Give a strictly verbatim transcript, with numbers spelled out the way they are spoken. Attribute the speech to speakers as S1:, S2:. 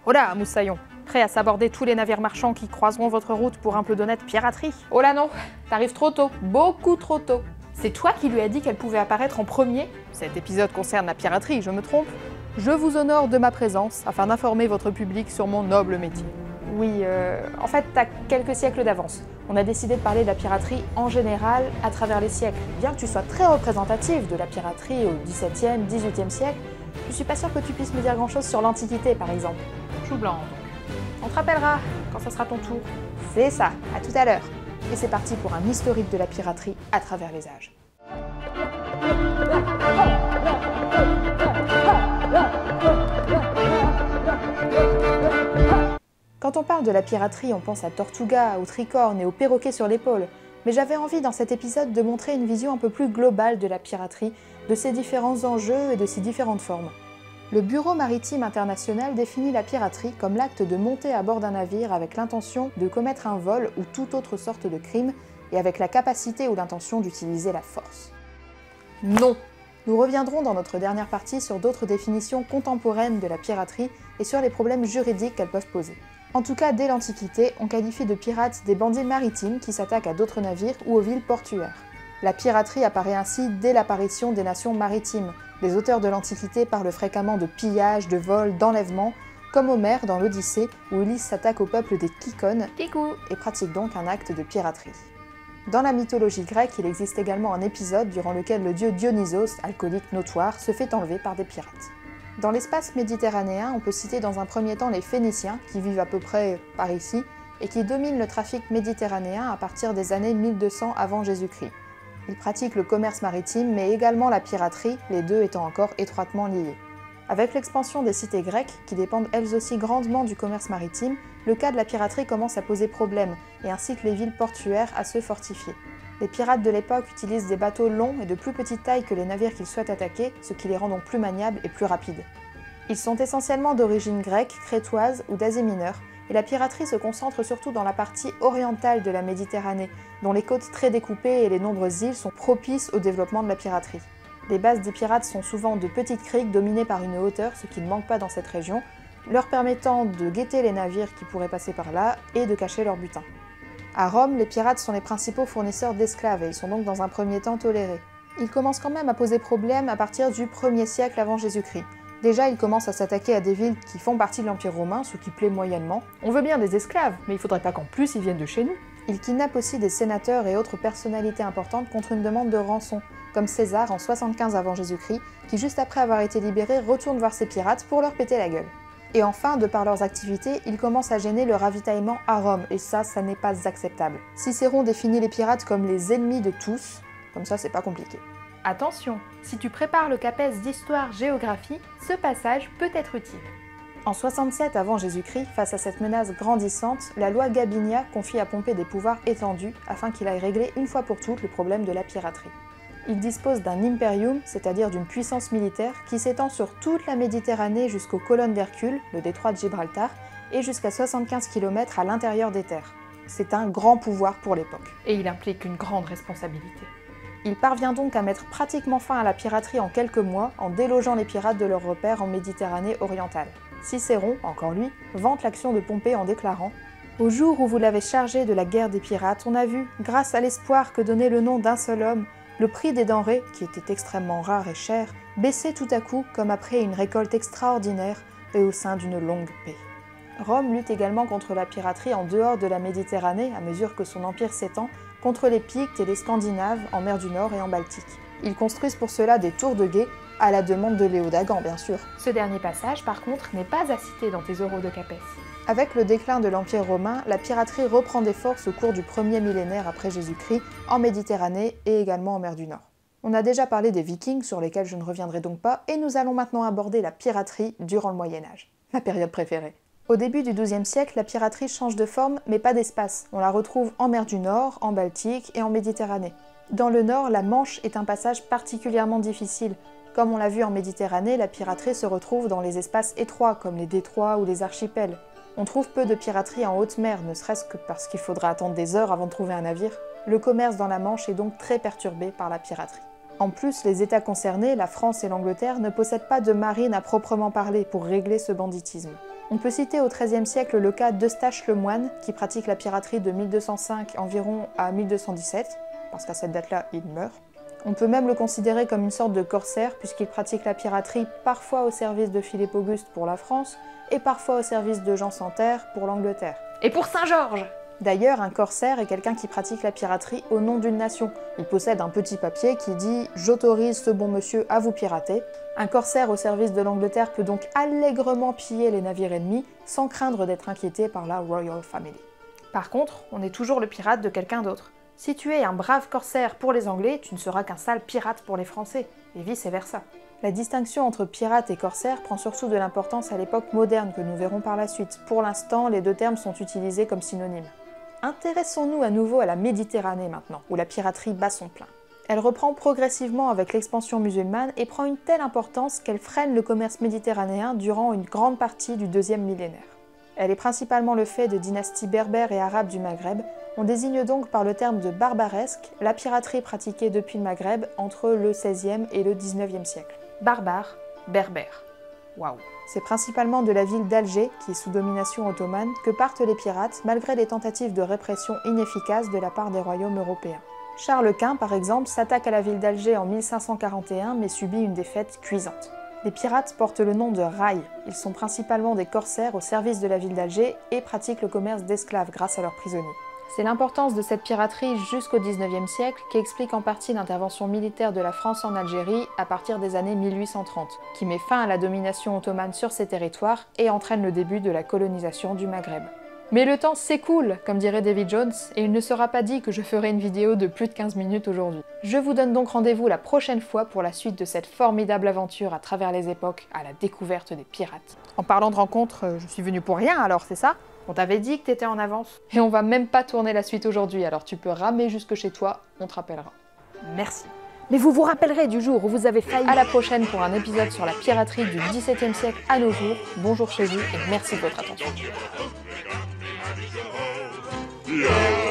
S1: Oh là, Moussaillon, prêt à s'aborder tous les navires marchands qui croiseront votre route pour un peu d'honnête piraterie? Oh là non, t'arrives trop tôt, beaucoup trop tôt. C'est toi qui lui as dit qu'elle pouvait apparaître en premier? Cet épisode concerne la piraterie, je me trompe? Je vous honore de ma présence afin d'informer votre public sur mon noble métier. Oui, euh, en fait, t'as quelques siècles d'avance. On a décidé de parler de la piraterie en général à travers les siècles. Bien que tu sois très représentative de la piraterie au dix-septième, dix-huitième siècle, je suis pas sûre que tu puisses me dire grand-chose sur l'Antiquité, par exemple. Chou blanc, donc. On te rappellera quand ça sera ton tour. C'est ça, à tout à l'heure. Et c'est parti pour un historique de la piraterie à travers les âges. Quand on parle de la piraterie, on pense à Tortuga, aux tricornes et aux perroquets sur l'épaule. Mais j'avais envie dans cet épisode de montrer une vision un peu plus globale de la piraterie, de ses différents enjeux et de ses différentes formes. Le Bureau maritime international définit la piraterie comme l'acte de monter à bord d'un navire avec l'intention de commettre un vol ou toute autre sorte de crime et avec la capacité ou l'intention d'utiliser la force. Non! Nous reviendrons dans notre dernière partie sur d'autres définitions contemporaines de la piraterie et sur les problèmes juridiques qu'elles peuvent poser. En tout cas, dès l'Antiquité, on qualifie de pirates des bandits maritimes qui s'attaquent à d'autres navires ou aux villes portuaires. La piraterie apparaît ainsi dès l'apparition des nations maritimes. Les auteurs de l'Antiquité parlent fréquemment de pillage, de vol, d'enlèvement, comme Homère dans l'Odyssée, où Ulysse s'attaque au peuple des Kykones et pratique donc un acte de piraterie. Dans la mythologie grecque, il existe également un épisode durant lequel le dieu Dionysos, alcoolique notoire, se fait enlever par des pirates. Dans l'espace méditerranéen, on peut citer dans un premier temps les Phéniciens, qui vivent à peu près par ici, et qui dominent le trafic méditerranéen à partir des années mille deux cents avant Jésus-Christ. Ils pratiquent le commerce maritime, mais également la piraterie, les deux étant encore étroitement liés. Avec l'expansion des cités grecques, qui dépendent elles aussi grandement du commerce maritime, le cas de la piraterie commence à poser problème, et incite les villes portuaires à se fortifier. Les pirates de l'époque utilisent des bateaux longs et de plus petite taille que les navires qu'ils souhaitent attaquer, ce qui les rend donc plus maniables et plus rapides. Ils sont essentiellement d'origine grecque, crétoise ou d'Asie mineure, et la piraterie se concentre surtout dans la partie orientale de la Méditerranée, dont les côtes très découpées et les nombreuses îles sont propices au développement de la piraterie. Les bases des pirates sont souvent de petites criques dominées par une hauteur, ce qui ne manque pas dans cette région, leur permettant de guetter les navires qui pourraient passer par là et de cacher leur butin. À Rome, les pirates sont les principaux fournisseurs d'esclaves et ils sont donc dans un premier temps tolérés. Ils commencent quand même à poser problème à partir du premier siècle avant Jésus-Christ. Déjà, ils commencent à s'attaquer à des villes qui font partie de l'Empire romain, ce qui plaît moyennement. On veut bien des esclaves, mais il faudrait pas qu'en plus ils viennent de chez nous. Ils kidnappent aussi des sénateurs et autres personnalités importantes contre une demande de rançon, comme César en soixante-quinze avant Jésus-Christ, qui juste après avoir été libéré retourne voir ses pirates pour leur péter la gueule. Et enfin, de par leurs activités, ils commencent à gêner le ravitaillement à Rome, et ça, ça n'est pas acceptable. Cicéron définit les pirates comme les ennemis de tous, comme ça c'est pas compliqué. Attention, si tu prépares le CAPES d'histoire-géographie, ce passage peut être utile. En soixante-sept avant Jésus-Christ, face à cette menace grandissante, la loi Gabinia confie à Pompée des pouvoirs étendus afin qu'il aille régler une fois pour toutes le problème de la piraterie. Il dispose d'un imperium, c'est-à-dire d'une puissance militaire, qui s'étend sur toute la Méditerranée jusqu'aux colonnes d'Hercule, le détroit de Gibraltar, et jusqu'à soixante-quinze kilomètres à l'intérieur des terres. C'est un grand pouvoir pour l'époque. Et il implique une grande responsabilité. Il parvient donc à mettre pratiquement fin à la piraterie en quelques mois, en délogeant les pirates de leurs repères en Méditerranée orientale. Cicéron, encore lui, vante l'action de Pompée en déclarant « Au jour où vous l'avez chargé de la guerre des pirates, on a vu, grâce à l'espoir que donnait le nom d'un seul homme, le prix des denrées, qui était extrêmement rare et cher, baissait tout à coup comme après une récolte extraordinaire et au sein d'une longue paix. » Rome lutte également contre la piraterie en dehors de la Méditerranée à mesure que son empire s'étend, contre les Pictes et les Scandinaves en mer du Nord et en Baltique. Ils construisent pour cela des tours de guet, à la demande de Léo Dagan bien sûr. Ce dernier passage par contre n'est pas à citer dans tes euros de CAPES. Avec le déclin de l'Empire romain, la piraterie reprend des forces au cours du premier millénaire après Jésus-Christ, en Méditerranée et également en mer du Nord. On a déjà parlé des Vikings, sur lesquels je ne reviendrai donc pas, et nous allons maintenant aborder la piraterie durant le Moyen-Âge. Ma période préférée. Au début du douzième siècle, la piraterie change de forme, mais pas d'espace. On la retrouve en mer du Nord, en Baltique et en Méditerranée. Dans le Nord, la Manche est un passage particulièrement difficile. Comme on l'a vu en Méditerranée, la piraterie se retrouve dans les espaces étroits, comme les détroits ou les archipels. On trouve peu de piraterie en haute mer, ne serait-ce que parce qu'il faudra attendre des heures avant de trouver un navire. Le commerce dans la Manche est donc très perturbé par la piraterie. En plus, les États concernés, la France et l'Angleterre, ne possèdent pas de marine à proprement parler pour régler ce banditisme. On peut citer au treizième siècle le cas d'Eustache le Moine, qui pratique la piraterie de mille deux cent cinq environ à mille deux cent dix-sept, parce qu'à cette date-là, il meurt. On peut même le considérer comme une sorte de corsaire, puisqu'il pratique la piraterie parfois au service de Philippe Auguste pour la France, et parfois au service de Jean sans Terre pour l'Angleterre.
S2: Et pour Saint-Georges!
S1: D'ailleurs, un corsaire est quelqu'un qui pratique la piraterie au nom d'une nation. Il possède un petit papier qui dit « J'autorise ce bon monsieur à vous pirater ». Un corsaire au service de l'Angleterre peut donc allègrement piller les navires ennemis sans craindre d'être inquiété par la Royal Family. Par contre, on est toujours le pirate de quelqu'un d'autre. Si tu es un brave corsaire pour les Anglais, tu ne seras qu'un sale pirate pour les Français, et vice-versa. La distinction entre pirate et corsaire prend surtout de l'importance à l'époque moderne que nous verrons par la suite. Pour l'instant, les deux termes sont utilisés comme synonymes. Intéressons-nous à nouveau à la Méditerranée maintenant, où la piraterie bat son plein. Elle reprend progressivement avec l'expansion musulmane et prend une telle importance qu'elle freine le commerce méditerranéen durant une grande partie du deuxième millénaire. Elle est principalement le fait de dynasties berbères et arabes du Maghreb. On désigne donc par le terme de barbaresque la piraterie pratiquée depuis le Maghreb entre le seizième et le dix-neuvième siècle. Barbare, berbère. Waouh! C'est principalement de la ville d'Alger, qui est sous domination ottomane, que partent les pirates malgré les tentatives de répression inefficaces de la part des royaumes européens. Charles Quint, par exemple, s'attaque à la ville d'Alger en mille cinq cent quarante et un mais subit une défaite cuisante. Les pirates portent le nom de raïs. Ils sont principalement des corsaires au service de la ville d'Alger et pratiquent le commerce d'esclaves grâce à leurs prisonniers. C'est l'importance de cette piraterie jusqu'au dix-neuvième siècle qui explique en partie l'intervention militaire de la France en Algérie à partir des années mille huit cent trente, qui met fin à la domination ottomane sur ces territoires et entraîne le début de la colonisation du Maghreb. Mais le temps s'écoule, comme dirait Davy Jones, et il ne sera pas dit que je ferai une vidéo de plus de quinze minutes aujourd'hui. Je vous donne donc rendez-vous la prochaine fois pour la suite de cette formidable aventure à travers les époques à la découverte des pirates. En parlant de rencontres, je suis venue pour rien alors, c'est ça ? On t'avait dit que t'étais en avance. Et on va même pas tourner la suite aujourd'hui, alors tu peux ramer jusque chez toi, on te rappellera. Merci. Mais vous vous rappellerez du jour où vous avez failli. À la prochaine pour un épisode sur la piraterie du dix-septième siècle à nos jours. Bonjour chez vous et merci de votre attention.